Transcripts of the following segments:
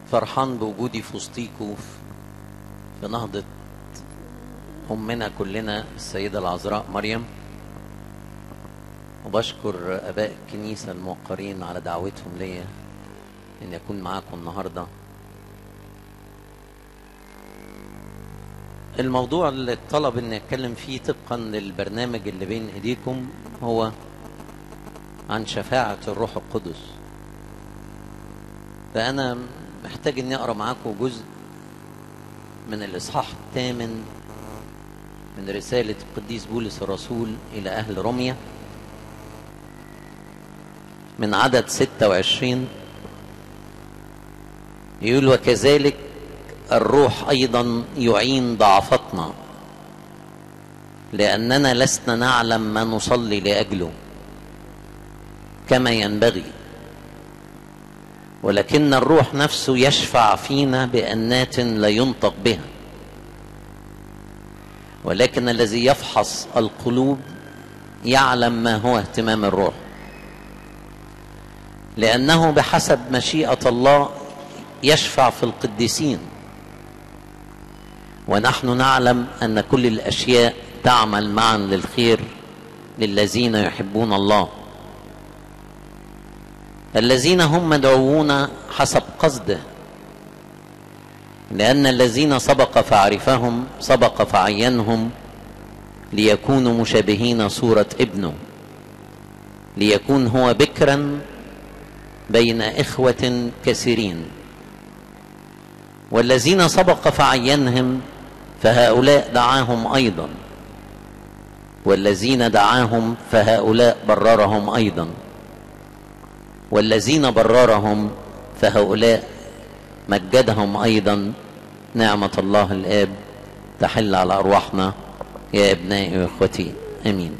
فرحان بوجودي في وسطيكوا في نهضة أمنا كلنا السيدة العذراء مريم، وبشكر آباء الكنيسة الموقرين على دعوتهم ليا إن يكون معاكم النهاردة. الموضوع اللي طلب إني أتكلم فيه طبقا للبرنامج اللي بين إيديكم هو عن شفاعة الروح القدس. فأنا محتاج إني أقرأ معاكم جزء من الإصحاح 8 من رسالة القديس بولس الرسول إلى أهل روميا من عدد 26. يقول: وكذلك الروح أيضا يعين ضعفتنا، لأننا لسنا نعلم ما نصلي لأجله كما ينبغي، ولكن الروح نفسه يشفع فينا بأنات لا ينطق بها، ولكن الذي يفحص القلوب يعلم ما هو اهتمام الروح، لأنه بحسب مشيئة الله يشفع في القديسين، ونحن نعلم أن كل الأشياء تعمل معا للخير للذين يحبون الله، الذين هم مدعوون حسب قصده، لأن الذين سبق فعرفهم سبق فعينهم ليكونوا مشابهين صورة ابنه، ليكون هو بكرا بين إخوة كثيرين. والذين سبق فعينهم فهؤلاء دعاهم أيضا، والذين دعاهم فهؤلاء بررهم أيضا، والذين بررهم فهؤلاء مجدهم أيضا. نعمة الله الآب تحل على أرواحنا يا أبنائي وإخوتي، آمين.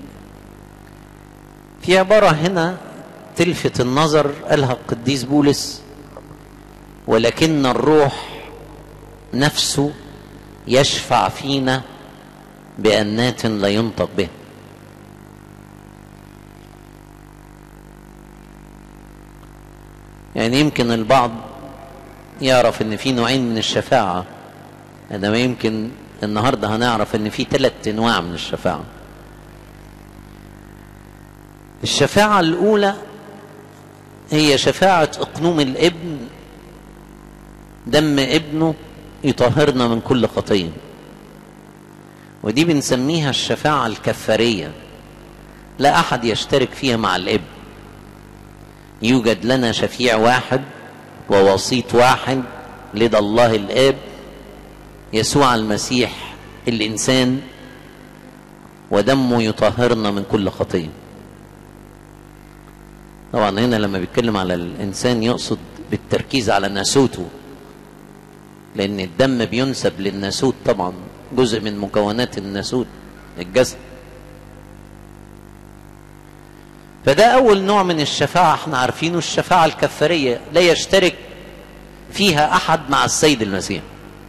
في عبارة هنا تلفت النظر قالها القديس بولس: ولكن الروح نفسه يشفع فينا بأنات لا ينطق به. يعني يمكن البعض يعرف ان في نوعين من الشفاعة، انما يمكن النهاردة هنعرف ان في 3 انواع من الشفاعة. الشفاعة الاولى هي شفاعة اقنوم الابن، دم ابنه يطهرنا من كل خطية، ودي بنسميها الشفاعة الكفارية، لا احد يشترك فيها مع الابن. يوجد لنا شفيع واحد ووسيط واحد لدى الله الآب، يسوع المسيح الإنسان، ودمه يطهرنا من كل خطية. طبعا هنا لما بيتكلم على الإنسان يقصد بالتركيز على ناسوته، لأن الدم بينسب للناسوت، طبعا جزء من مكونات الناسوت الجسد. فده أول نوع من الشفاعة احنا عارفينه، الشفاعة الكفارية، لا يشترك فيها أحد مع السيد المسيح.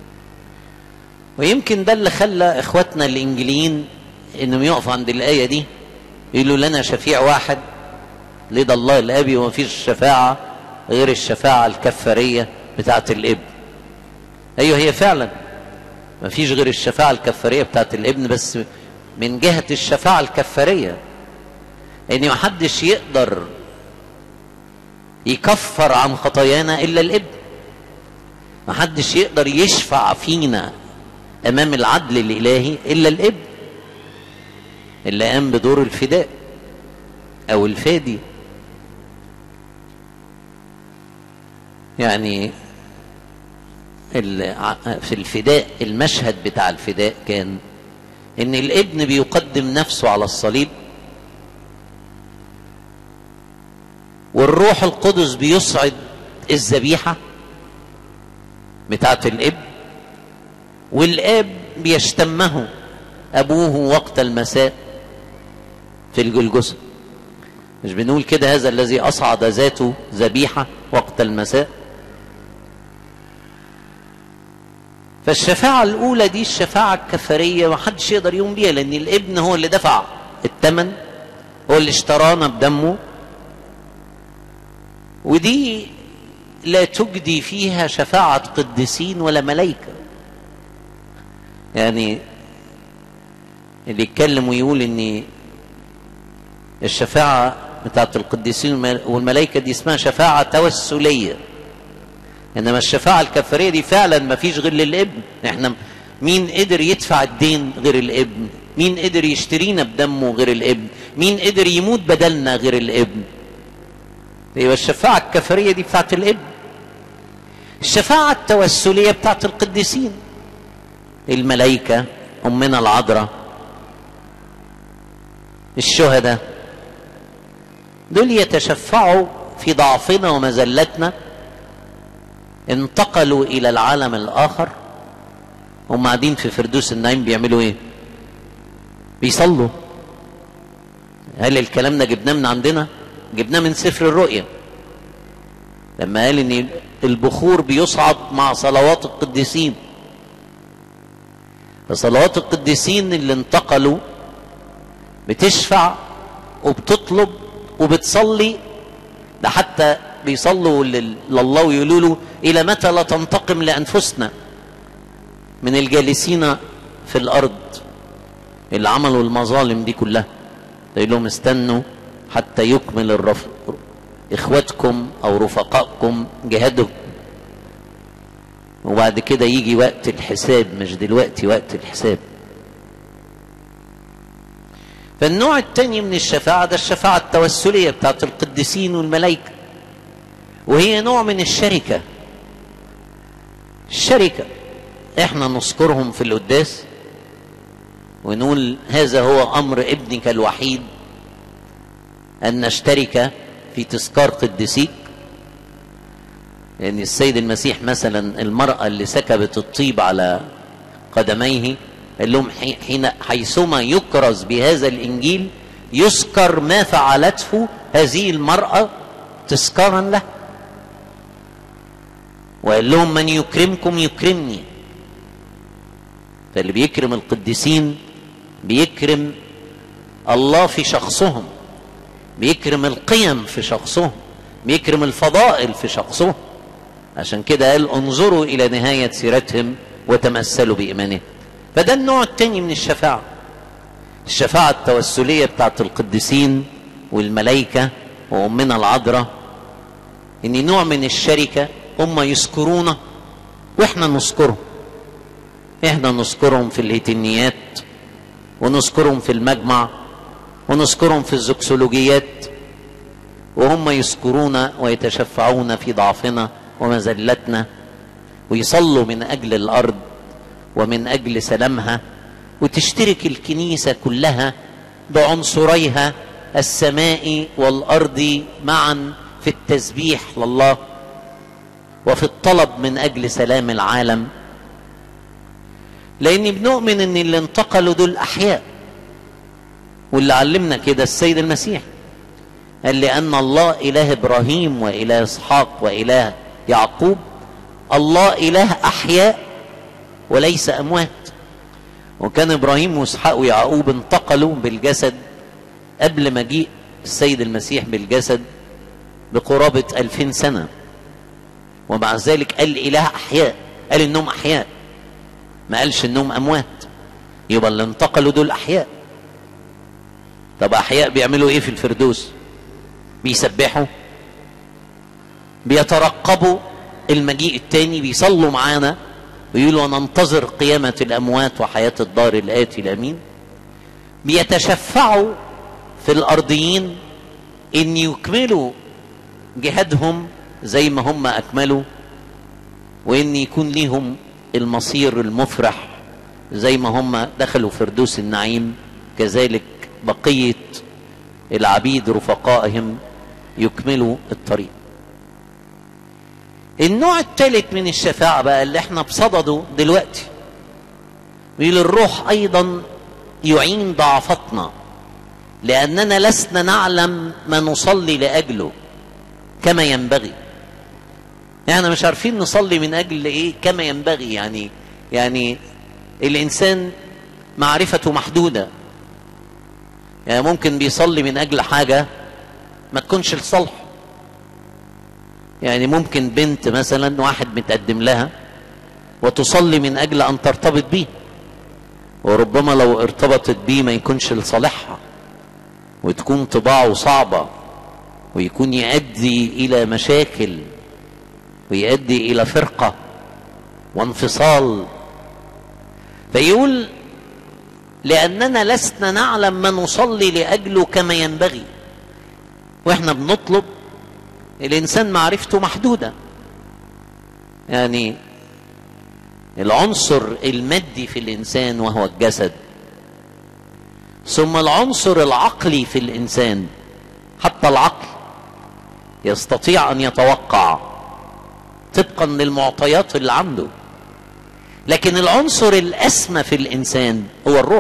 ويمكن ده اللي خلى إخواتنا الإنجيليين إنهم يقفوا عند الآية دي يقولوا لنا شفيع واحد لدى الله الآب، وما فيش شفاعة غير الشفاعة الكفارية بتاعة الابن. أيوه، هي فعلا ما فيش غير الشفاعة الكفارية بتاعة الابن، بس من جهة الشفاعة الكفارية ان محدش يقدر يكفر عن خطايانا الا الابن. محدش يقدر يشفع فينا امام العدل الالهي الا الابن اللي قام بدور الفداء او الفادي. يعني في الفداء، المشهد بتاع الفداء كان ان الابن بيقدم نفسه على الصليب، والروح القدس بيصعد الذبيحة بتاعت الابن، والاب بيشتمه ابوه وقت المساء في الجلجثة. مش بنقول كده: هذا الذي اصعد ذاته ذبيحة وقت المساء؟ فالشفاعة الاولى دي الشفاعة الكفارية، محدش يقدر يقوم بيها، لان الابن هو اللي دفع الثمن، هو اللي اشترانا بدمه. ودي لا تجدي فيها شفاعة قديسين ولا ملائكة. يعني اللي يتكلم ويقول ان الشفاعة بتاعت القديسين والملائكة دي اسمها شفاعة توسلية، انما الشفاعة الكفارية دي فعلا ما فيش غير للابن. احنا مين قدر يدفع الدين غير الابن؟ مين قدر يشترينا بدمه غير الابن؟ مين قدر يموت بدلنا غير الابن؟ يبقى الشفاعة الكفارية دي بتاعت الابن. الشفاعة التوسلية بتاعت القديسين، الملائكة، أمنا العذراء، الشهداء، دول يتشفعوا في ضعفنا ومذلتنا. انتقلوا إلى العالم الآخر، هم قاعدين في فردوس النعيم بيعملوا إيه؟ بيصلوا. هل الكلام ده جبناه من عندنا؟ جبناه من سفر الرؤيا لما قال ان البخور بيصعد مع صلوات القديسين. فصلوات القديسين اللي انتقلوا بتشفع وبتطلب وبتصلي، ده حتى بيصلوا لله ويقولوا له الى متى لا تنتقم لانفسنا من الجالسين في الارض اللي عملوا المظالم دي كلها. يقول لهم استنوا حتى يكمل اخواتكم او رفقائكم جهادهم، وبعد كده يجي وقت الحساب، مش دلوقتي وقت الحساب. فالنوع الثاني من الشفاعة ده الشفاعة التوسلية بتاعت القديسين والملائكة، وهي نوع من الشركة. الشركة احنا نذكرهم في القداس ونقول هذا هو امر ابنك الوحيد ان نشترك في تذكار قديسيك. يعني السيد المسيح مثلا المرأة اللي سكبت الطيب على قدميه قال لهم حيثما يكرز بهذا الانجيل يذكر ما فعلته هذه المرأة تذكارا له. وقال لهم من يكرمكم يكرمني. فاللي بيكرم القديسين بيكرم الله في شخصهم، بيكرم القيم في شخصهم، بيكرم الفضائل في شخصهم. عشان كده قال انظروا الى نهاية سيرتهم وتمثلوا بإيمانهم. فده النوع الثاني من الشفاعة، الشفاعة التوسلية بتاعت القديسين والملائكة وأمنا العذراء. ان نوع من الشركة، هم يذكرونا واحنا نذكرهم. احنا نذكرهم في الهيتنيات، ونذكرهم في المجمع، ونذكرهم في الزكسولوجيات، وهم يذكرونا ويتشفعون في ضعفنا ومذلتنا، ويصلوا من اجل الارض ومن اجل سلامها. وتشترك الكنيسة كلها بعنصريها السماء والارض معا في التسبيح لله وفي الطلب من اجل سلام العالم. لاني بنؤمن ان اللي انتقلوا دول احياء، واللي علمنا كده السيد المسيح قال لان الله اله ابراهيم واله اسحاق واله يعقوب، الله اله احياء وليس اموات. وكان ابراهيم واسحاق ويعقوب انتقلوا بالجسد قبل مجيء السيد المسيح بالجسد بقرابة 2000 سنة، ومع ذلك قال اله احياء، قال انهم احياء، ما قالش انهم اموات. يبقى اللي انتقلوا دول احياء. طب احياء بيعملوا ايه في الفردوس؟ بيسبحوا، بيترقبوا المجيء التاني، بيصلوا معانا ويقولوا ننتظر قيامة الاموات وحياة الدار الآتي الامين. بيتشفعوا في الارضيين ان يكملوا جهادهم زي ما هم اكملوا، وان يكون ليهم المصير المفرح زي ما هم دخلوا فردوس النعيم، كذلك بقية العبيد رفقائهم يكملوا الطريق. النوع الثالث من الشفاعة بقى اللي احنا بصدده دلوقتي، بيقول الروح ايضا يعين ضعفتنا لاننا لسنا نعلم ما نصلي لاجله كما ينبغي. يعني مش عارفين نصلي من اجل ايه كما ينبغي. يعني الانسان معرفته محدودة، يعني ممكن بيصلي من اجل حاجة ما تكونش لصالحه، يعني ممكن بنت مثلا واحد متقدم لها وتصلي من اجل ان ترتبط بيه، وربما لو ارتبطت بيه ما يكونش لصالحها، وتكون طباعه صعبة، ويكون يؤدي الى مشاكل، ويؤدي الى فرقة وانفصال. فيقول لاننا لسنا نعلم ما نصلي لاجله كما ينبغي. واحنا بنطلب، الانسان معرفته محدودة، يعني العنصر المادي في الانسان وهو الجسد، ثم العنصر العقلي في الانسان. حتى العقل يستطيع ان يتوقع طبقا للمعطيات اللي عنده، لكن العنصر الاسمى في الانسان هو الروح.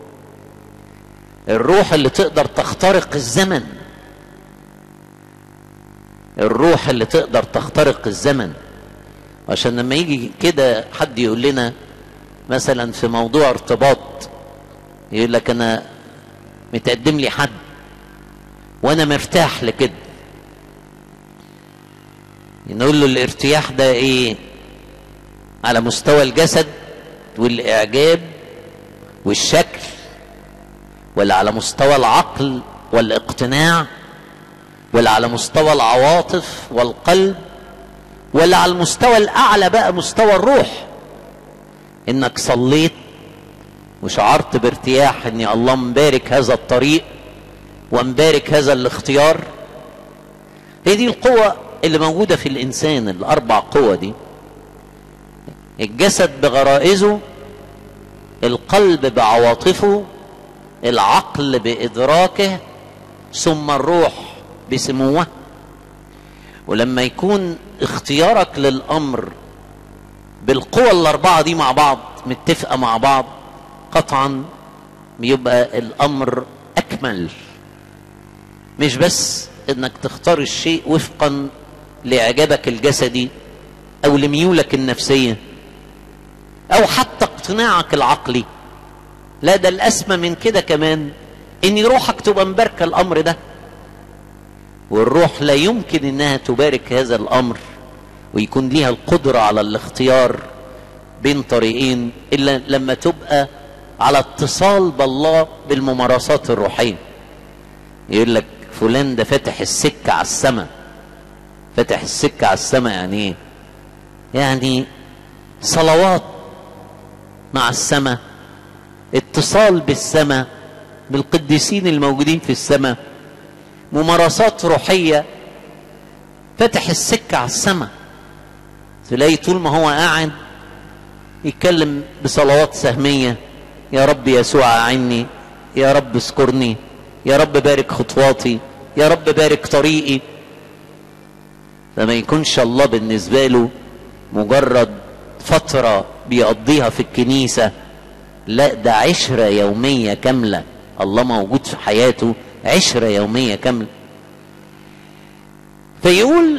الروح اللي تقدر تخترق الزمن، الروح اللي تقدر تخترق الزمن. عشان لما يجي كده حد يقول لنا مثلا في موضوع ارتباط، يقول لك انا متقدم لي حد وانا مرتاح لكده، نقول له الارتياح ده ايه؟ على مستوى الجسد والاعجاب والشكل، ولا على مستوى العقل والاقتناع، ولا على مستوى العواطف والقلب، ولا على المستوى الاعلى بقى مستوى الروح، انك صليت وشعرت بارتياح ان الله مبارك هذا الطريق ومبارك هذا الاختيار. هي دي القوة اللي موجودة في الانسان، الاربع قوة دي: الجسد بغرائزه، القلب بعواطفه، العقل بادراكه، ثم الروح بسموه. ولما يكون اختيارك للامر بالقوى الاربعة دي مع بعض متفقة مع بعض، قطعا بيبقى الامر اكمل. مش بس انك تختار الشيء وفقا لاعجابك الجسدي او لميولك النفسية او حتى اقتناعك العقلي، لا، ده الاسمى من كده كمان ان روحك تبقى مباركة الامر ده. والروح لا يمكن انها تبارك هذا الامر ويكون ليها القدرة على الاختيار بين طريقين الا لما تبقى على اتصال بالله بالممارسات الروحية. يقول لك فلان ده فتح السكة على السماء. فتح السكة على السماء يعني ايه؟ يعني صلوات مع السماء، اتصال بالسماء، بالقديسين الموجودين في السماء، ممارسات روحية. فتح السكة على السماء. تلاقي طول ما هو قاعد يتكلم بصلوات سهمية: يا رب يسوع أعني، يا رب اذكرني، يا رب بارك خطواتي، يا رب بارك طريقي. فما يكونش الله بالنسبة له مجرد فترة بيقضيها في الكنيسة، لا، ده عشرة يومية كاملة. الله موجود في حياته عشرة يومية كاملة. فيقول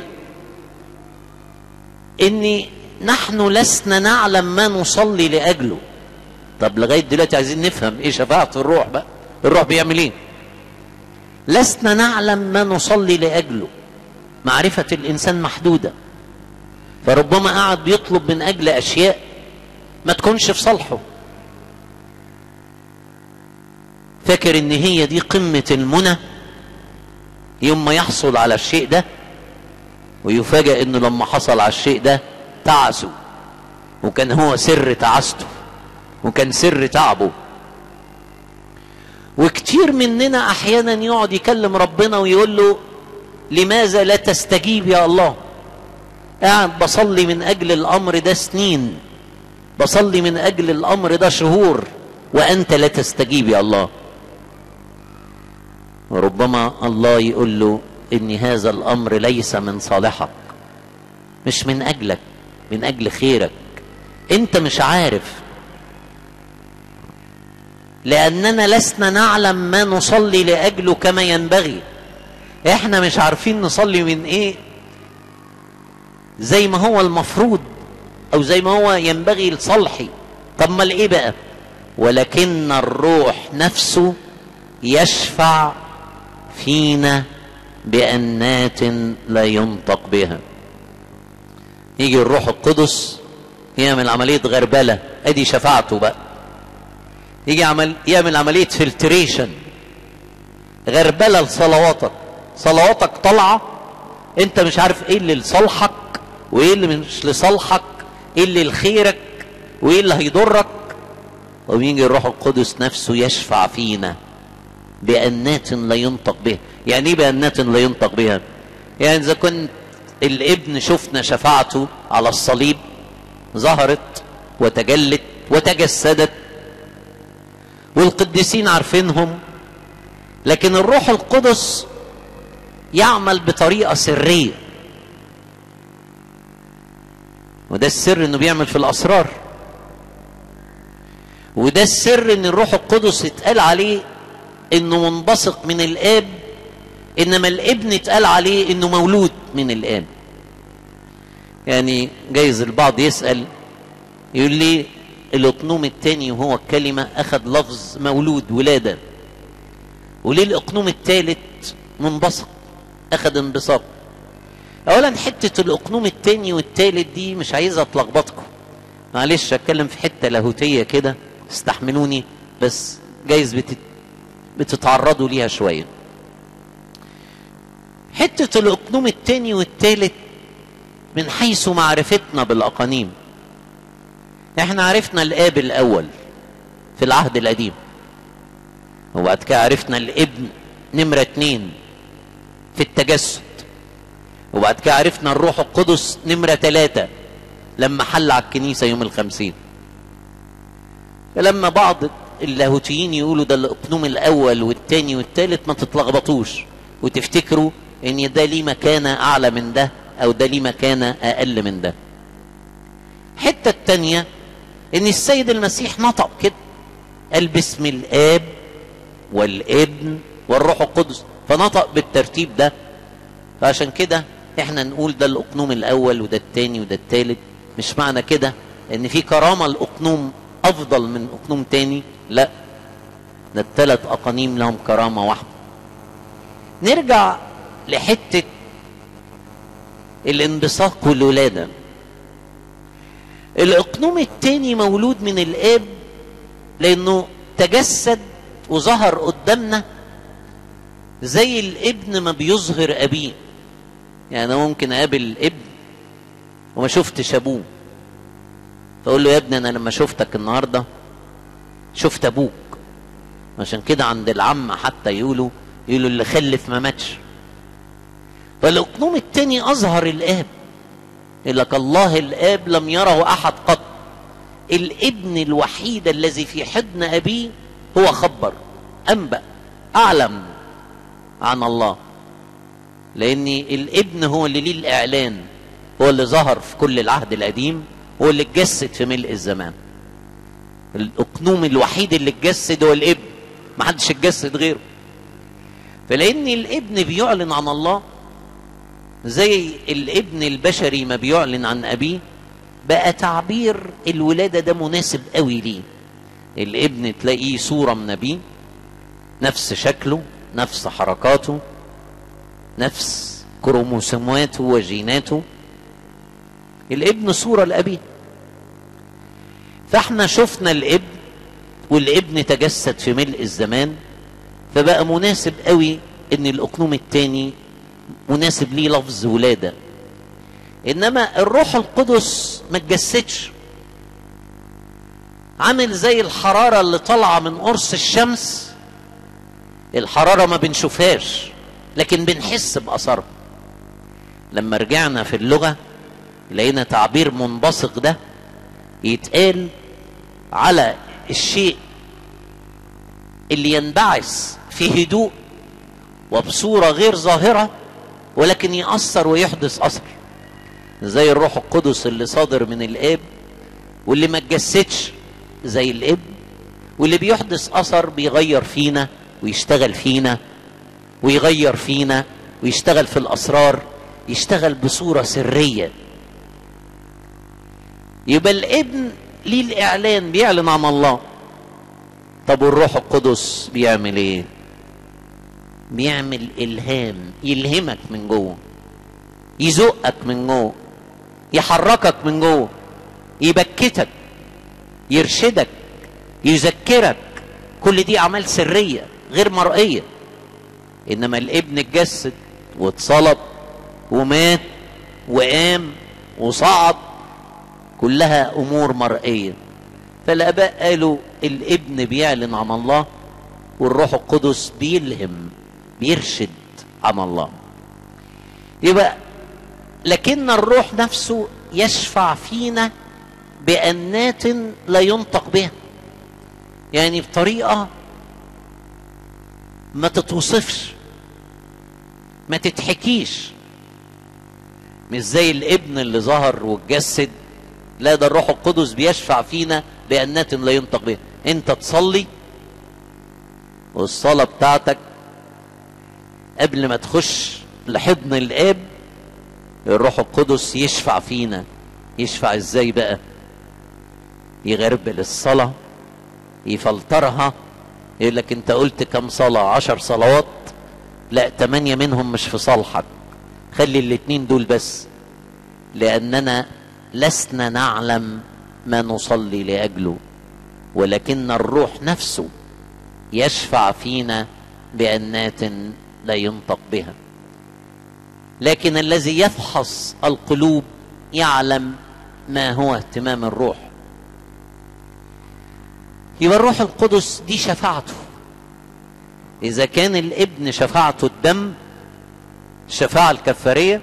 إني نحن لسنا نعلم ما نصلي لأجله. طب لغاية دلوقتي عايزين نفهم إيه شفاعة الروح بقى، الروح بيعمل إيه؟ لسنا نعلم ما نصلي لأجله. معرفة الإنسان محدودة، فربما قاعد بيطلب من أجل أشياء ما تكونش في صالحه، فاكر إن هي دي قمة المنى يوم ما يحصل على الشيء ده، ويفاجأ إنه لما حصل على الشيء ده تعسه، وكان هو سر تعاسته، وكان سر تعبه. وكتير مننا أحيانا يقعد يكلم ربنا ويقول له: لماذا لا تستجيب يا الله؟ قاعد بصلي من أجل الأمر ده سنين، بصلي من أجل الأمر ده شهور، وأنت لا تستجيب يا الله. وربما الله يقول له إن هذا الأمر ليس من صالحك، مش من أجلك، من أجل خيرك. أنت مش عارف، لأننا لسنا نعلم ما نصلي لأجله كما ينبغي. احنا مش عارفين نصلي من ايه زي ما هو المفروض او زي ما هو ينبغي لصالحي. طب ما ايه بقى؟ ولكن الروح نفسه يشفع فينا بأنات لا ينطق بها. يجي الروح القدس يعمل عملية غربلة، ادي شفاعته بقى. يجي يعمل عملية فلتريشن، غربلة لصلواتك. صلواتك طالعة انت مش عارف ايه اللي لصالحك وايه اللي مش لصالحك، ايه اللي لخيرك وايه اللي هيضرك. ويجي الروح القدس نفسه يشفع فينا بأنات لا ينطق بها. يعني ايه بأنات لا ينطق بها؟ يعني اذا كنت الابن شفنا شفاعته على الصليب ظهرت وتجلت وتجسدت والقديسين عارفينهم، لكن الروح القدس يعمل بطريقة سرية، وده السر انه بيعمل في الاسرار. وده السر ان الروح القدس اتقال عليه انه منبثق من الاب، انما الابن اتقال عليه انه مولود من الاب. يعني جايز البعض يسأل يقول لي الاقنوم الثاني وهو الكلمة اخذ لفظ مولود ولادة، وليه الاقنوم الثالث منبثق اخذ انبثاق؟ اولا حتة الاقنوم الثاني والثالث دي مش عايزة اتلخبطكم، معلش اتكلم في حتة لاهوتية كده استحملوني، بس جايز بتتعرضوا ليها شوية. حتة الاقنوم الثاني والثالث من حيث معرفتنا بالاقانيم، احنا عرفنا الاب الاول في العهد القديم، وبعد كده عرفنا الابن نمرة 2 في التجسد، وبعد كده عرفنا الروح القدس نمرة 3 لما حل على الكنيسة يوم ال50. فلما بعض اللاهوتيين يقولوا ده الاقنوم الاول والثاني والثالث ما تتلخبطوش وتفتكروا ان ده ليه مكانة اعلى من ده او ده ليه مكانة اقل من ده. الحتة الثانية ان السيد المسيح نطق كده، قال باسم الاب والابن والروح القدس، فنطق بالترتيب ده. فعشان كده احنا نقول ده الاقنوم الاول وده الثاني وده الثالث. مش معنى كده ان في كرامة الاقنوم افضل من اقنوم تاني، لا، ده الثلاث اقانيم لهم كرامة واحدة. نرجع لحتة الانبثاق والولادة. الاقنوم الثاني مولود من الاب لانه تجسد وظهر قدامنا زي الابن ما بيظهر ابيه. يعني انا ممكن اقابل ابن وما شفتش ابوه، فاقول له يا ابني انا لما شفتك النهارده شفت ابوك. عشان كده عند العم حتى يقولوا اللي خلف ما ماتش. فالاقنوم الثاني اظهر الاب، يقول لك الله الاب لم يره احد قط، الابن الوحيد الذي في حضن ابيه هو خبر، انبأ، اعلم عن الله، لان الابن هو اللي ليه الاعلان، هو اللي ظهر في كل العهد القديم، هو اللي اتجسد في ملء الزمان. الاقنوم الوحيد اللي اتجسد هو الابن، ما حدش اتجسد غيره. فلان الابن بيعلن عن الله زي الابن البشري ما بيعلن عن ابيه، بقى تعبير الولادة ده مناسب قوي ليه. الابن تلاقيه صورة من ابيه، نفس شكله، نفس حركاته، نفس كروموسوماته وجيناته. الابن صورة لأبيه. فاحنا شفنا الابن والابن تجسد في ملء الزمان، فبقى مناسب قوي ان الاقنوم الثاني مناسب ليه لفظ ولادة. انما الروح القدس ما اتجسدش، عامل زي الحرارة اللي طالعة من قرص الشمس. الحرارة ما بنشوفهاش لكن بنحس بأثرها. لما رجعنا في اللغة لقينا تعبير منبثق ده يتقال على الشيء اللي ينبعث في هدوء وبصورة غير ظاهرة ولكن يأثر ويحدث أثر، زي الروح القدس اللي صادر من الآب واللي ما اتجسدش زي الابن، واللي بيحدث أثر بيغير فينا ويشتغل فينا ويغير فينا ويشتغل في الأسرار، يشتغل بصورة سرية. يبقى الابن ليه الإعلان، بيعلن عن الله. طب والروح القدس بيعمل ايه؟ بيعمل إلهام، يلهمك من جوه، يزقك من جوه، يحركك من جوه، يبكتك، يرشدك، يذكرك. كل دي اعمال سريه غير مرئيه. انما الابن اتجسد واتصلب ومات وقام وصعد، كلها امور مرئيه. فالاباء قالوا الابن بيعلن عن الله، والروح القدس بيلهم بيرشد عن الله. يبقى لكن الروح نفسه يشفع فينا بأنات لا ينطق بها، يعني بطريقة ما تتوصفش، ما تتحكيش. مش زي الابن اللي ظهر واتجسد، لا، ده الروح القدس بيشفع فينا بأنات لا ينطق بها. انت تصلي والصلاة بتاعتك قبل ما تخش لحضن الاب، الروح القدس يشفع فينا. يشفع ازاي بقى؟ يغربل الصلاة، يفلترها، يقول لك انت قلت كم صلاة؟ 10 صلوات، لا 8 منهم مش في صالحك، خلي الاتنين دول بس، لأننا لسنا نعلم ما نصلي لأجله، ولكن الروح نفسه يشفع فينا بأنات لا ينطق بها. لكن الذي يفحص القلوب يعلم ما هو اهتمام الروح. يبقى الروح القدس دي شفاعته. إذا كان الابن شفاعته الدم، الشفاعة الكفارية،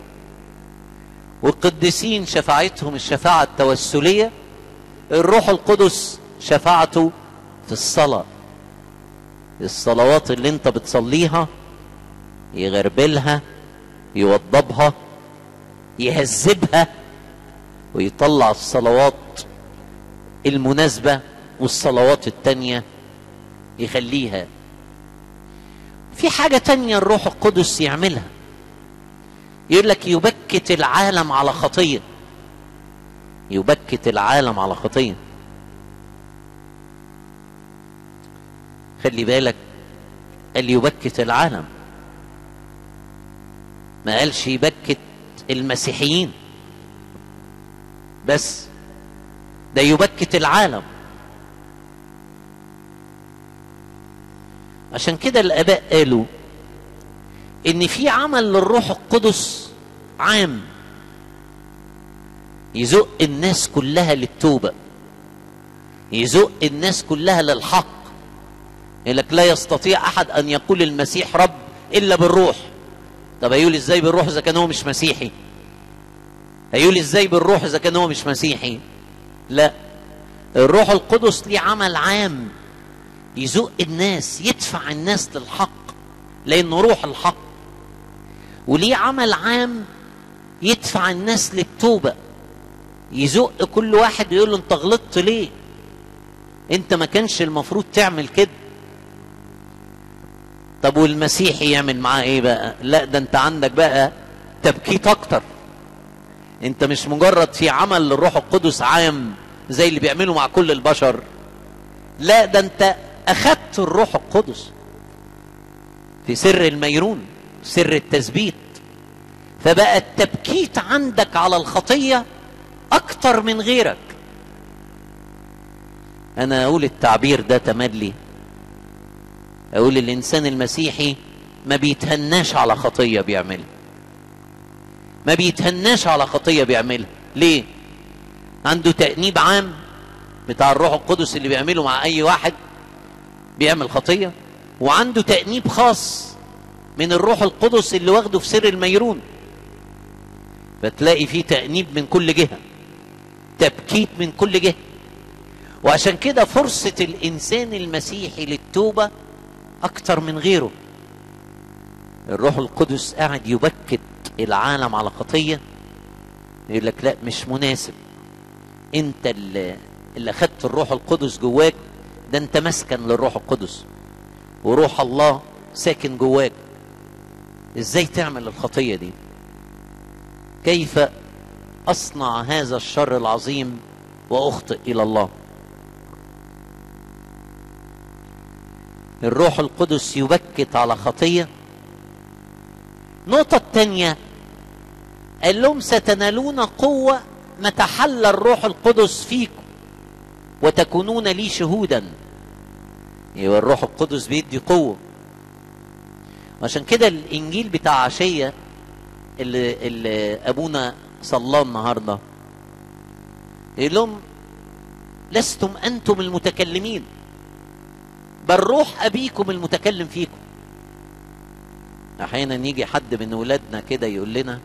والقديسين شفاعتهم الشفاعة التوسلية، الروح القدس شفاعته في الصلاة. الصلوات اللي انت بتصليها يغربلها، يوضبها، يهذبها، ويطلع الصلوات المناسبة، والصلوات التانية يخليها. في حاجة تانية الروح القدس يعملها، يقول لك يبكت العالم على خطية. يبكت العالم على خطية. خلي بالك، قال يبكت العالم، ما قالش يبكت المسيحيين بس، ده يبكت العالم. عشان كده الآباء قالوا إن في عمل للروح القدس عام يزق الناس كلها للتوبة، يزق الناس كلها للحق. يقول لك لا يستطيع أحد أن يقول المسيح رب إلا بالروح. طب هيقول إزاي بالروح إذا كان هو مش مسيحي؟ هيقول إزاي بالروح إذا كان هو مش مسيحي؟ لا، الروح القدس ليه عمل عام يزق الناس، يدفع الناس للحق، لأنه روح الحق. وليه عمل عام يدفع الناس للتوبة، يزق كل واحد يقول له انت غلطت ليه؟ انت ما كانش المفروض تعمل كده. طب والمسيحي يعمل معاه ايه بقى؟ لا، ده انت عندك بقى تبكيت اكتر. انت مش مجرد في عمل للروح القدس عام زي اللي بيعمله مع كل البشر، لا، ده انت اخدت الروح القدس في سر الميرون، سر التثبيت، فبقى التبكيت عندك على الخطية اكتر من غيرك. انا اقول التعبير ده تملي، اقول الانسان المسيحي ما بيتهناش على خطية بيعملها، ما بيتهناش على خطية بيعملها. ليه؟ عنده تأنيب عام بتاع الروح القدس اللي بيعمله مع اي واحد بيعمل خطية، وعنده تأنيب خاص من الروح القدس اللي واخده في سر الميرون. فتلاقي فيه تأنيب من كل جهة، تبكيت من كل جهة. وعشان كده فرصة الإنسان المسيحي للتوبة أكتر من غيره. الروح القدس قاعد يبكت العالم على خطية، يقول لك لا، مش مناسب. انت اللي اخدت الروح القدس جواك، ده انت مسكن للروح القدس، وروح الله ساكن جواك. ازاي تعمل الخطية دي؟ كيف اصنع هذا الشر العظيم واخطئ الى الله؟ الروح القدس يبكت على خطية. النقطة الثانية قال لهم ستنالون قوة متى حل الروح القدس فيكم وتكونون لي شهودا. يبقى الروح القدس بيدي قوة. عشان كده الانجيل بتاع عشية اللي ابونا صلاه النهارده يقول لهم لستم انتم المتكلمين بل روح ابيكم المتكلم فيكم. احيانا يجي حد من ولادنا كده يقول لنا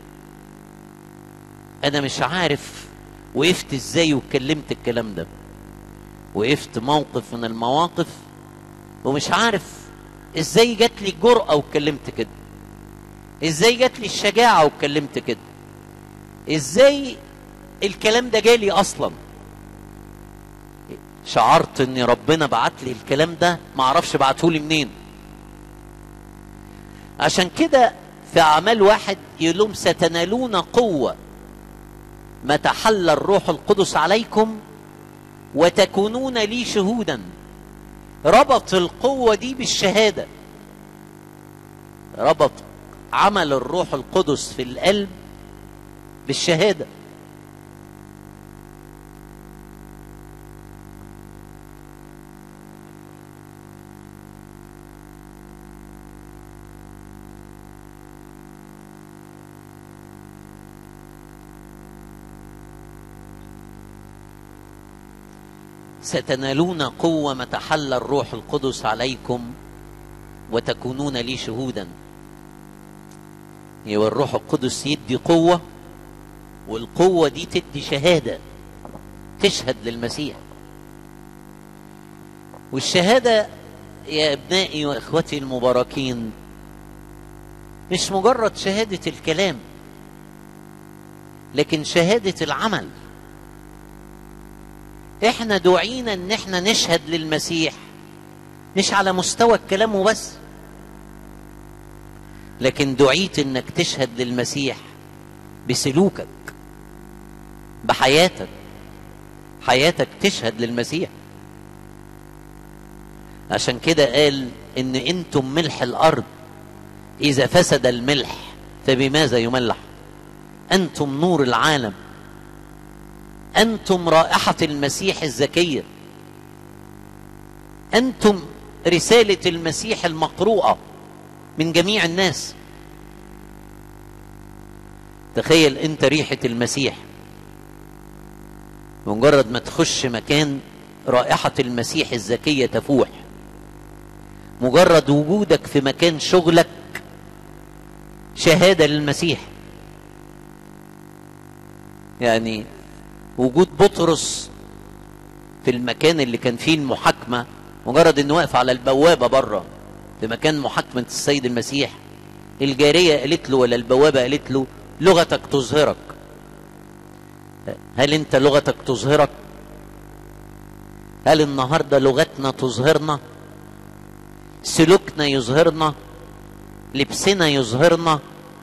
انا مش عارف وقفت ازاي واتكلمت الكلام ده، وقفت موقف من المواقف ومش عارف ازاي جات لي الجرأة واتكلمت كده، ازاي جات لي الشجاعة واتكلمت كده، ازاي الكلام ده جالي اصلا. شعرت ان ربنا بعت لي الكلام ده، ما اعرفش بعته لي منين. عشان كده في اعمال 1 يقول لهم ستنالون قوة متى حل الروح القدس عليكم وتكونون لي شهودا. ربط القوة دي بالشهادة، ربط عمل الروح القدس في القلب بالشهادة. ستنالون قوة متى حل الروح القدس عليكم وتكونون لي شهودا. يبقى الروح القدس يدي قوة، والقوة دي تدي شهادة، تشهد للمسيح. والشهادة يا ابنائي واخوتي المباركين مش مجرد شهادة الكلام، لكن شهادة العمل. احنا دعينا ان احنا نشهد للمسيح مش على مستوى الكلام وبس، لكن دعيت انك تشهد للمسيح بسلوكك، بحياتك، حياتك تشهد للمسيح. عشان كده قال ان انتم ملح الارض، اذا فسد الملح فبماذا يملح؟ انتم نور العالم، انتم رائحة المسيح الزكية، انتم رسالة المسيح المقروءة من جميع الناس. تخيل انت ريحة المسيح، مجرد ما تخش مكان رائحة المسيح الزكية تفوح. مجرد وجودك في مكان شغلك شهادة للمسيح. يعني وجود بطرس في المكان اللي كان فيه المحاكمة، مجرد انه واقف على البوابة بره في مكان محاكمة السيد المسيح، الجارية قالت له ولا البوابة قالت له لغتك تظهرك. هل انت لغتك تظهرك؟ هل النهاردة لغتنا تظهرنا؟ سلوكنا يظهرنا؟ لبسنا يظهرنا؟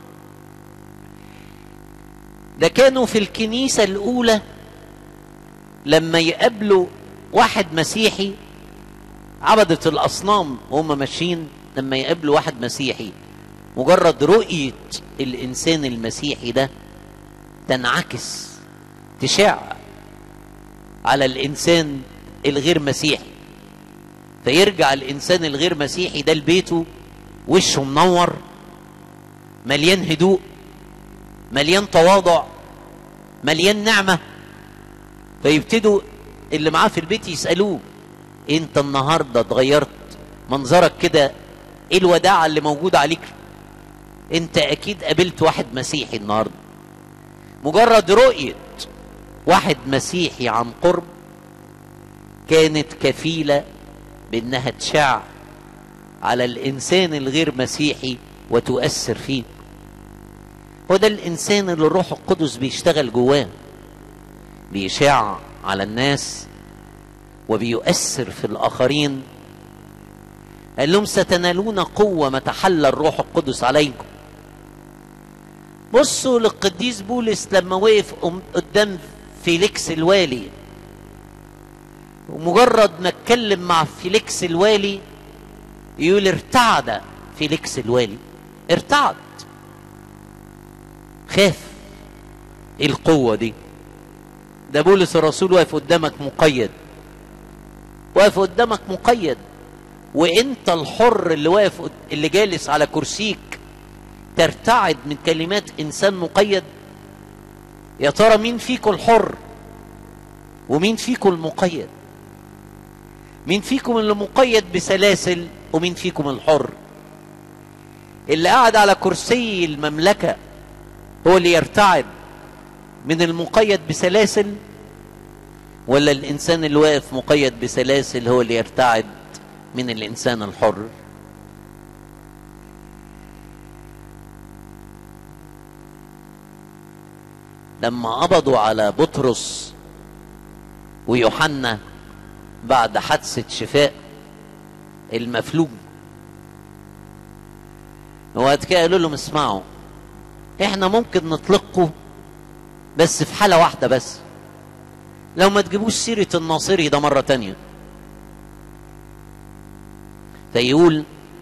ده كانوا في الكنيسة الأولى لما يقابلوا واحد مسيحي عبدة الأصنام وهم ماشيين، لما يقابلوا واحد مسيحي مجرد رؤية الإنسان المسيحي ده تنعكس، تشع على الإنسان الغير مسيحي، فيرجع الإنسان الغير مسيحي ده لبيته وشه منور، مليان هدوء، مليان تواضع، مليان نعمة. فيبتدوا اللي معاه في البيت يسألوه انت النهاردة اتغيرت، منظرك كده، ايه الوداعة اللي موجودة عليك؟ انت اكيد قابلت واحد مسيحي النهاردة. مجرد رؤية واحد مسيحي عن قرب كانت كفيلة بانها تشع على الانسان الغير مسيحي وتؤثر فيه. وده الانسان اللي الروح القدس بيشتغل جواه، بيشع على الناس وبيؤثر في الاخرين. قال لهم ستنالون قوة متى حل الروح القدس عليكم. بصوا للقديس بولس لما وقف قدام فيليكس الوالي، ومجرد ما اتكلم مع فيليكس الوالي يقول ارتعد فيليكس الوالي، ارتعد، خاف، ايه القوة دي؟ ده بولس الرسول واقف قدامك مقيد، واقف قدامك مقيد، وانت الحر اللي واقف اللي جالس على كرسيك ترتعد من كلمات انسان مقيد. يا ترى مين فيكم الحر ومين فيكم المقيد؟ مين فيكم اللي مقيد بسلاسل ومين فيكم الحر؟ اللي قاعد على كرسي المملكة هو اللي يرتعد من المقيد بسلاسل، ولا الانسان اللي واقف مقيد بسلاسل هو اللي يرتعد من الانسان الحر؟ لما قبضوا على بطرس ويوحنا بعد حادثة شفاء المفلوج، وقت كده قالوا لهم اسمعوا، احنا ممكن نطلقكم بس في حالة واحدة بس، لو ما تجيبوش سيرة الناصري ده مرة تانية. فيقول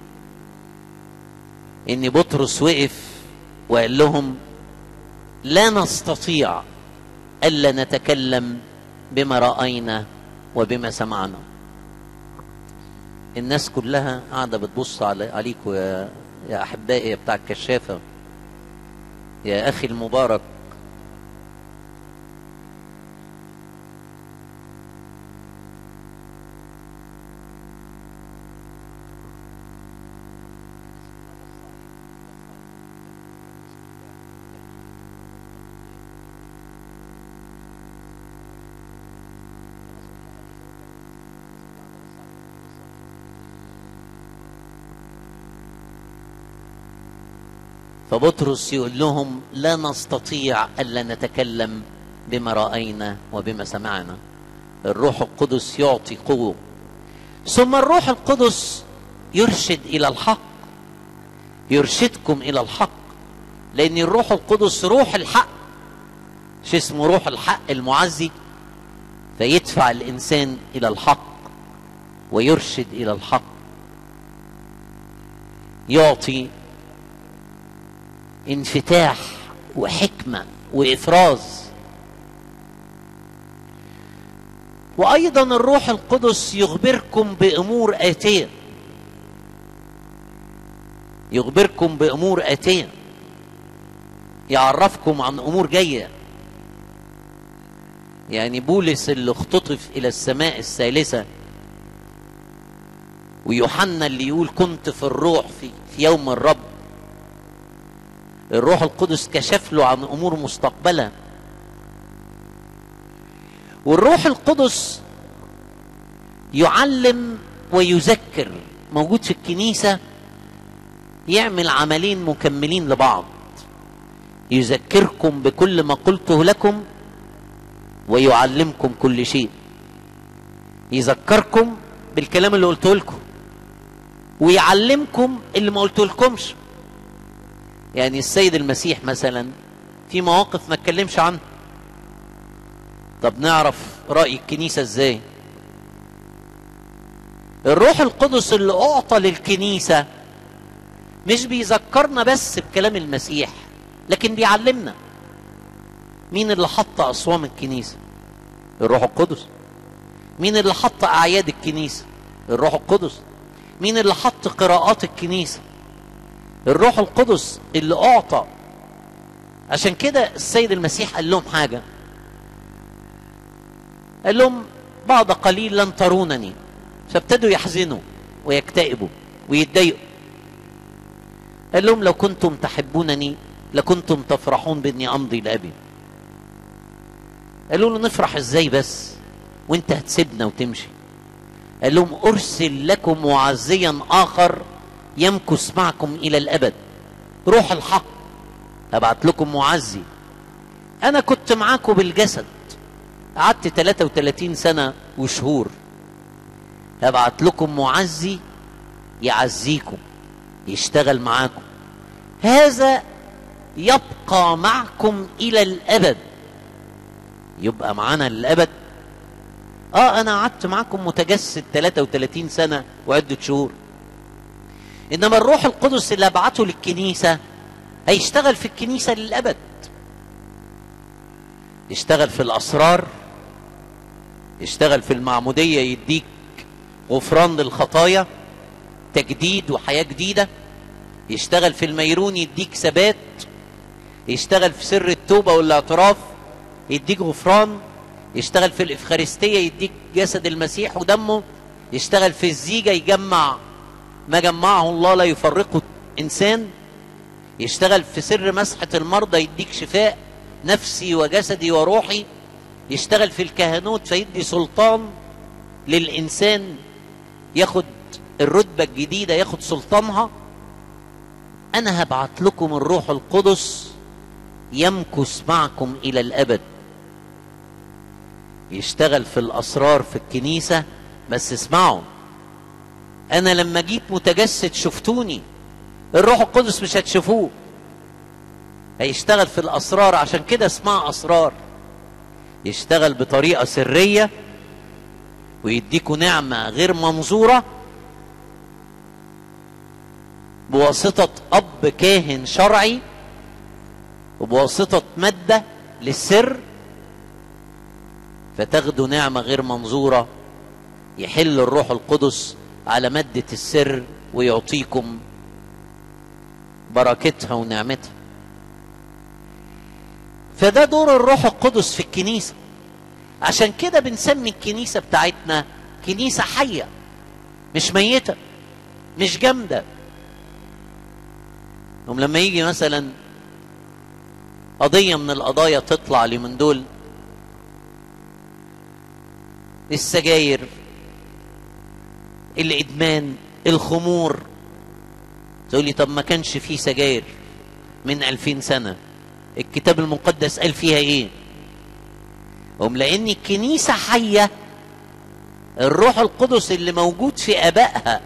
ان بطرس وقف وقال لهم لا نستطيع الا نتكلم بما رأينا وبما سمعنا. الناس كلها قاعدة بتبص عليكم يا احبائي، يا بتاع الكشافة، يا اخي المبارك. فبطرس يقول لهم لا نستطيع الا نتكلم بما رأينا وبما سمعنا. الروح القدس يعطي قوة، ثم الروح القدس يرشد الى الحق، يرشدكم الى الحق، لان الروح القدس روح الحق، مش اسمه روح الحق المعزي، فيدفع الانسان الى الحق ويرشد الى الحق، يعطي انفتاح وحكمة وإفراز. وأيضا الروح القدس يخبركم بأمور آتية، يخبركم بأمور آتية، يعرفكم عن أمور جاية. يعني بولس اللي اختطف إلى السماء الثالثة، ويوحنا اللي يقول كنت في الروح في يوم الرب، الروح القدس كشف له عن امور مستقبله. والروح القدس يعلم ويذكر، موجود في الكنيسه، يعمل عملين مكملين لبعض، يذكركم بكل ما قلته لكم ويعلمكم كل شيء. يذكركم بالكلام اللي قلته لكم ويعلمكم اللي ما قلته لكمش. يعني السيد المسيح مثلا في مواقف ما اتكلمش عنها، طب نعرف رأي الكنيسة ازاي؟ الروح القدس اللي اعطى للكنيسة مش بيذكرنا بس بكلام المسيح، لكن بيعلمنا. مين اللي حط أصوام الكنيسة؟ الروح القدس. مين اللي حط أعياد الكنيسة؟ الروح القدس. مين اللي حط قراءات الكنيسة؟ الروح القدس اللي أعطى. عشان كده السيد المسيح قال لهم حاجة، قال لهم بعد قليل لن ترونني، فابتدوا يحزنوا ويكتئبوا ويتضايقوا. قال لهم لو كنتم تحبونني لكنتم تفرحون بإني أمضي لأبي. قالوا له نفرح ازاي بس وانت هتسيبنا وتمشي؟ قال لهم أرسل لكم معزيا آخر يمكث معكم إلى الأبد، روح الحق. أبعت لكم معزي. أنا كنت معاكم بالجسد، قعدت 33 سنة وشهور. أبعت لكم معزي يعزيكم، يشتغل معاكم. هذا يبقى معكم إلى الأبد. يبقى معانا للأبد. أنا قعدت معاكم متجسد 33 سنة وعدة شهور. إنما الروح القدس اللي أبعته للكنيسة هيشتغل في الكنيسة للأبد. يشتغل في الأسرار، يشتغل في المعمودية يديك غفران للخطايا، تجديد وحياة جديدة. يشتغل في الميرون يديك ثبات. يشتغل في سر التوبة والاعتراف يديك غفران. يشتغل في الإفخارستية يديك جسد المسيح ودمه. يشتغل في الزيجة يجمع ما جمعه الله لا يفرقه إنسان. يشتغل في سر مسحة المرضى يديك شفاء نفسي وجسدي وروحي. يشتغل في الكهنوت فيدي سلطان للإنسان، ياخد الرتبة الجديدة، ياخد سلطانها. أنا هبعت لكم الروح القدس يمكث معكم إلى الأبد. يشتغل في الأسرار في الكنيسة. بس اسمعوا، أنا لما جيت متجسد شفتوني، الروح القدس مش هتشوفوه. هيشتغل في الأسرار، عشان كده اسمها أسرار. يشتغل بطريقة سرية ويديكوا نعمة غير منظورة بواسطة أب كاهن شرعي وبواسطة مادة للسر، فتاخدوا نعمة غير منظورة. يحل الروح القدس على مادة السر ويعطيكم بركتها ونعمتها. فده دور الروح القدس في الكنيسة. عشان كده بنسمي الكنيسة بتاعتنا كنيسة حية، مش ميتة، مش جامدة. لما يجي مثلا قضية من القضايا تطلع لي من دول، السجاير، الإدمان، الخمور، تقولي طب ما كانش فيه سجاير من 2000 سنة، الكتاب المقدس قال فيها ايه؟ لأن الكنيسة حية، الروح القدس اللي موجود في آبائها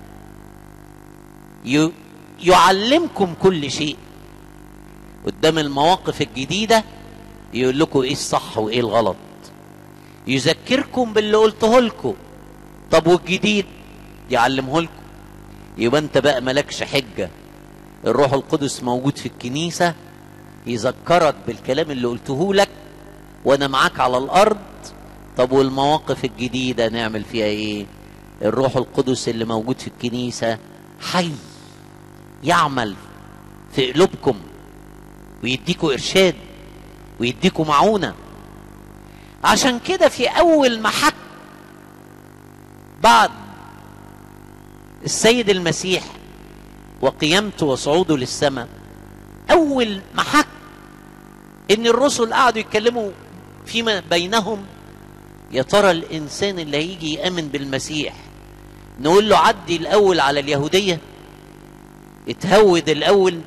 يعلمكم كل شيء. قدام المواقف الجديدة يقول لكم ايه الصح وايه الغلط، يذكركم باللي قلته لكم. طب والجديد يعلمه لكم. يبقى انت بقى مالكش حجة، الروح القدس موجود في الكنيسة يذكرك بالكلام اللي قلته لك وانا معاك على الارض. طب والمواقف الجديدة نعمل فيها ايه؟ الروح القدس اللي موجود في الكنيسة حي، يعمل في قلوبكم ويديكوا ارشاد ويديكوا معونة. عشان كده في اول محك بعد السيد المسيح وقيامته وصعوده للسماء، اول محك ان الرسل قعدوا يتكلموا فيما بينهم، يا ترى الانسان اللي هيجي يامن بالمسيح نقول له عدي الاول على اليهودية، اتهود الاول،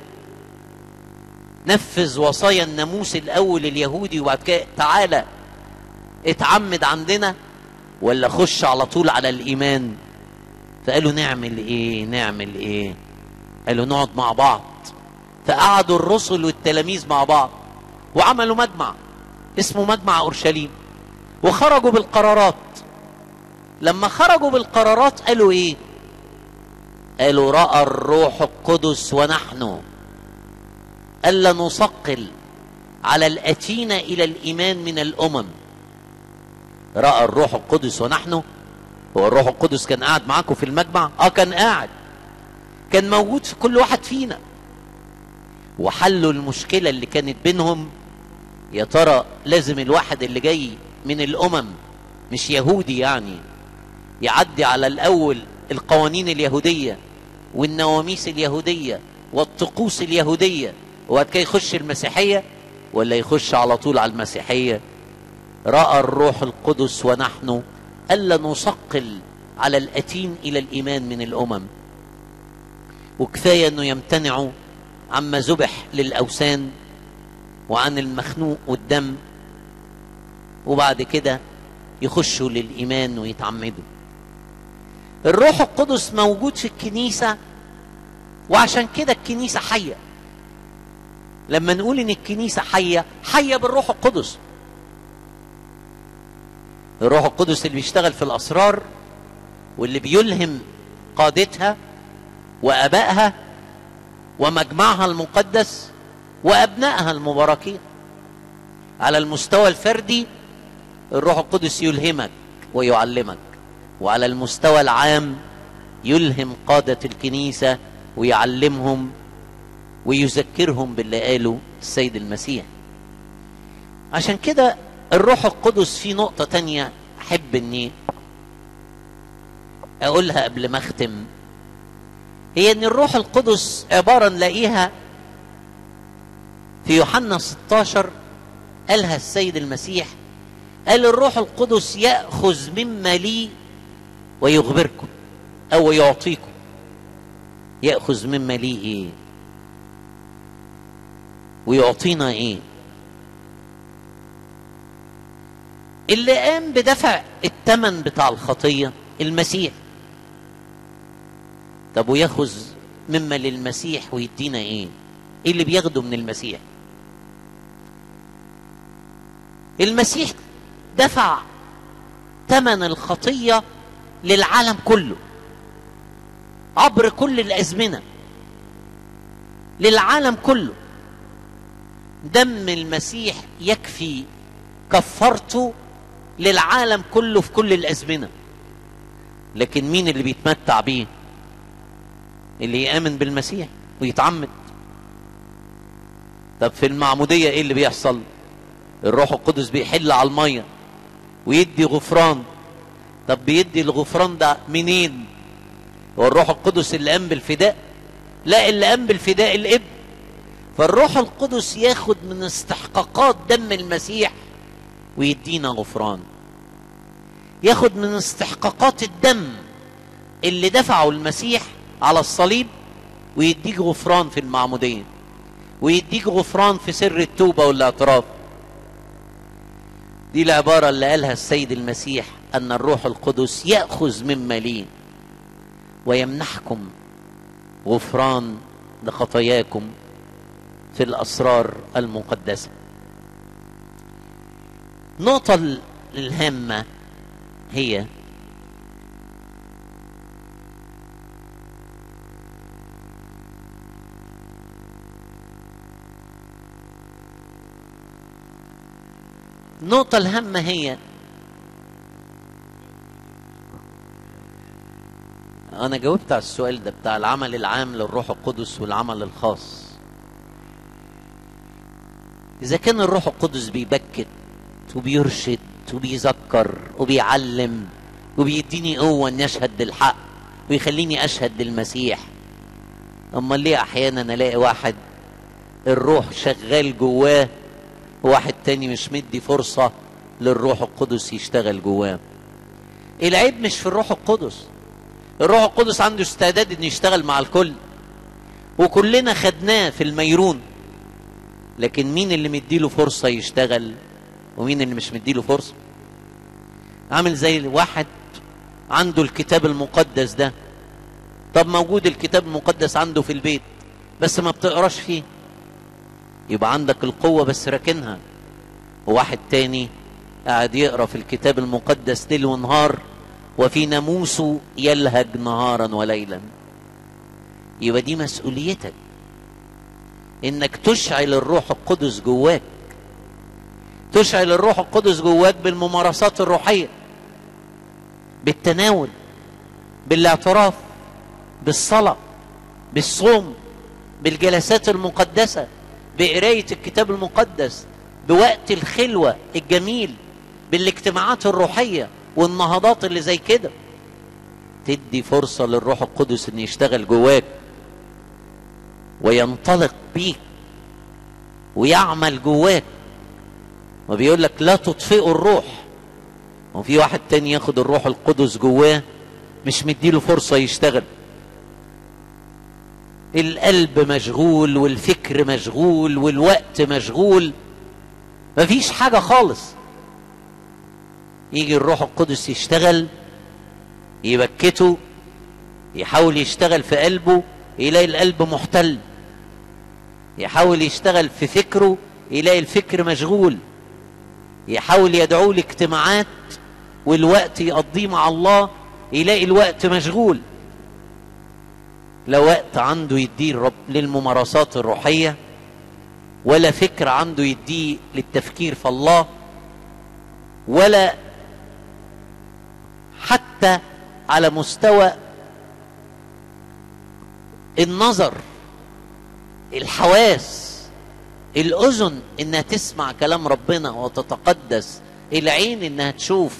نفذ وصايا الناموس الاول اليهودي وبعد كده تعالى اتعمد عندنا، ولا خش على طول على الايمان؟ فقالوا نعمل ايه نعمل ايه؟ قالوا نقعد مع بعض. فقعدوا الرسل والتلاميذ مع بعض وعملوا مجمع اسمه مجمع اورشليم، وخرجوا بالقرارات. لما خرجوا بالقرارات قالوا ايه؟ قالوا رأى الروح القدس ونحن ألا نثقل على الآتين إلى الإيمان من الأمم. رأى الروح القدس ونحن، هو الروح القدس كان قاعد معاكم في المجمع؟ كان قاعد، كان موجود في كل واحد فينا، وحلوا المشكلة اللي كانت بينهم. يا ترى لازم الواحد اللي جاي من الأمم مش يهودي يعني يعدي على الأول القوانين اليهودية والنواميس اليهودية والطقوس اليهودية وبعد كده يخش المسيحية، ولا يخش على طول على المسيحية؟ رأى الروح القدس ونحن ألا نثقل على الآتين إلى الإيمان من الأمم. وكفاية أنه يمتنعوا عما ذبح للأوثان وعن المخنوق والدم، وبعد كده يخشوا للإيمان ويتعمدوا. الروح القدس موجود في الكنيسة، وعشان كده الكنيسة حية. لما نقول ان الكنيسة حية، حية بالروح القدس. الروح القدس اللي بيشتغل في الأسرار واللي بيلهم قادتها وآبائها ومجمعها المقدس وأبنائها المباركين. على المستوى الفردي الروح القدس يلهمك ويعلمك، وعلى المستوى العام يلهم قادة الكنيسة ويعلمهم ويذكرهم باللي قاله السيد المسيح. عشان كده الروح القدس في نقطة تانية أحب إني أقولها قبل ما أختم، هي إن الروح القدس عبارة نلاقيها في يوحنا 16 قالها السيد المسيح، قال الروح القدس يأخذ مما لي ويخبركم أو يعطيكم. يأخذ مما لي إيه ويعطينا إيه؟ اللي قام بدفع الثمن بتاع الخطية المسيح. طب وياخذ مما للمسيح ويدينا ايه؟ ايه اللي بياخده من المسيح؟ المسيح دفع ثمن الخطية للعالم كله عبر كل الأزمنة، للعالم كله. دم المسيح يكفي كفرته للعالم كله في كل الأزمنة. لكن مين اللي بيتمتع بيه؟ اللي يآمن بالمسيح ويتعمد. طب في المعمودية ايه اللي بيحصل؟ الروح القدس بيحل على المية ويدي غفران. طب بيدي الغفران ده منين؟ هو الروح القدس اللي قام بالفداء؟ لا، اللي قام بالفداء الابن. فالروح القدس ياخد من استحقاقات دم المسيح ويدينا غفران، ياخد من استحقاقات الدم اللي دفعه المسيح على الصليب ويديك غفران في المعمودية، ويديك غفران في سر التوبة والاعتراف. دي العبارة اللي قالها السيد المسيح، أن الروح القدس يأخذ مما لي ويمنحكم غفران لخطاياكم في الأسرار المقدسة. النقطة الهامة هي النقطة الهامة هي أنا جاوبت على السؤال ده بتاع العمل العام للروح القدس والعمل الخاص. إذا كان الروح القدس بيبكت وبيرشد وبيذكر وبيعلم وبيديني قوة أن أشهد بالحق ويخليني أشهد للمسيح، أما ليه أحيانا ألاقي واحد الروح شغال جواه وواحد تاني مش مدي فرصة للروح القدس يشتغل جواه؟ العيب مش في الروح القدس. الروح القدس عنده استعداد ان يشتغل مع الكل وكلنا خدناه في الميرون، لكن مين اللي مديله فرصة يشتغل ومين اللي مش مديله فرصة؟ عامل زي واحد عنده الكتاب المقدس ده، طب موجود الكتاب المقدس عنده في البيت بس ما بتقراش فيه، يبقى عندك القوة بس راكنها. وواحد تاني قاعد يقرأ في الكتاب المقدس ليل ونهار وفي ناموسه يلهج نهارا وليلا. يبقى دي مسؤوليتك، انك تشعل الروح القدس جواك، تشعل الروح القدس جواك بالممارسات الروحية، بالتناول، بالاعتراف، بالصلاة، بالصوم، بالجلسات المقدسة، بقراية الكتاب المقدس، بوقت الخلوة الجميل، بالاجتماعات الروحية والنهضات اللي زي كده. تدي فرصة للروح القدس ان يشتغل جواك وينطلق بيك ويعمل جواك. وبيقول لك لا تطفئوا الروح. وفي واحد تاني ياخد الروح القدس جواه مش مديله فرصة يشتغل، القلب مشغول والفكر مشغول والوقت مشغول، مفيش حاجة خالص. يجي الروح القدس يشتغل يبكته، يحاول يشتغل في قلبه يلاقي القلب محتل، يحاول يشتغل في فكره يلاقي الفكر مشغول، يحاول يدعو لاجتماعات والوقت يقضيه مع الله يلاقي الوقت مشغول. لا وقت عنده يديه الرب للممارسات الروحية ولا فكر عنده يديه للتفكير في الله، ولا حتى على مستوى النظر، الحواس، الأذن إنها تسمع كلام ربنا وتتقدس، العين إنها تشوف،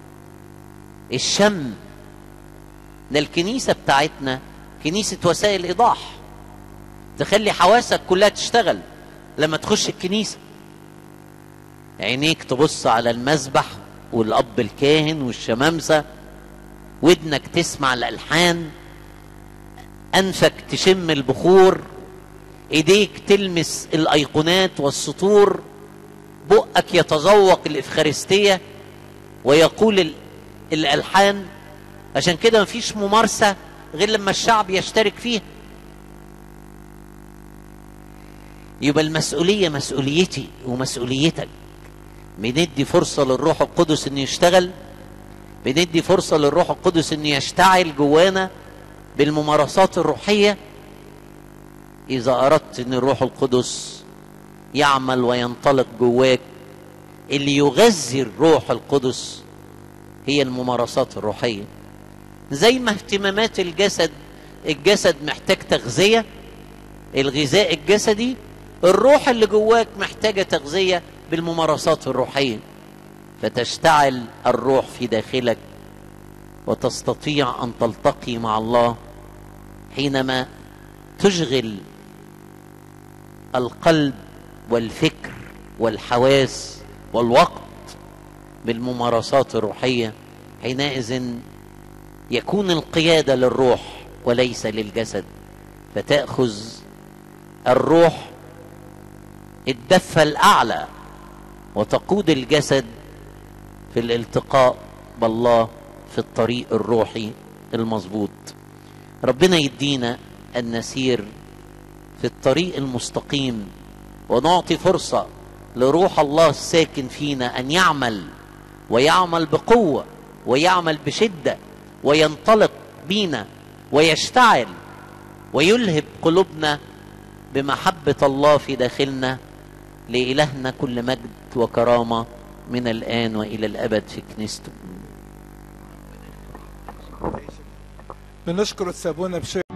الشم. ده الكنيسة بتاعتنا كنيسة وسائل إيضاح، تخلي حواسك كلها تشتغل لما تخش الكنيسة. عينيك تبص على المذبح والأب الكاهن والشمامسة، ودنك تسمع الألحان، أنفك تشم البخور، إيديك تلمس الأيقونات والسطور، بقك يتذوق الإفخارستية ويقول الألحان. عشان كده مفيش ممارسة غير لما الشعب يشترك فيها. يبقى المسؤولية مسؤوليتي ومسؤوليتك. بندي فرصة للروح القدس انه يشتغل، بندي فرصة للروح القدس انه يشتعل جوانا بالممارسات الروحية. اذا اردت ان الروح القدس يعمل وينطلق جواك، اللي يغذي الروح القدس هي الممارسات الروحية. زي ما اهتمامات الجسد محتاج تغذية، الغذاء الجسدي، الروح اللي جواك محتاجة تغذية بالممارسات الروحية، فتشتعل الروح في داخلك وتستطيع أن تلتقي مع الله حينما تشغل القلب والفكر والحواس والوقت بالممارسات الروحية. حينئذ يكون القيادة للروح وليس للجسد، فتأخذ الروح الدفة الأعلى وتقود الجسد في الالتقاء بالله في الطريق الروحي المظبوط. ربنا يدينا أن نسير في الطريق المستقيم، ونعطي فرصة لروح الله الساكن فينا أن يعمل، ويعمل بقوة، ويعمل بشدة، وينطلق بينا ويشتعل ويلهب قلوبنا بمحبة الله في داخلنا. لإلهنا كل مجد وكرامة من الآن وإلى الأبد في كنيسته. بنشكر السابونة بشيء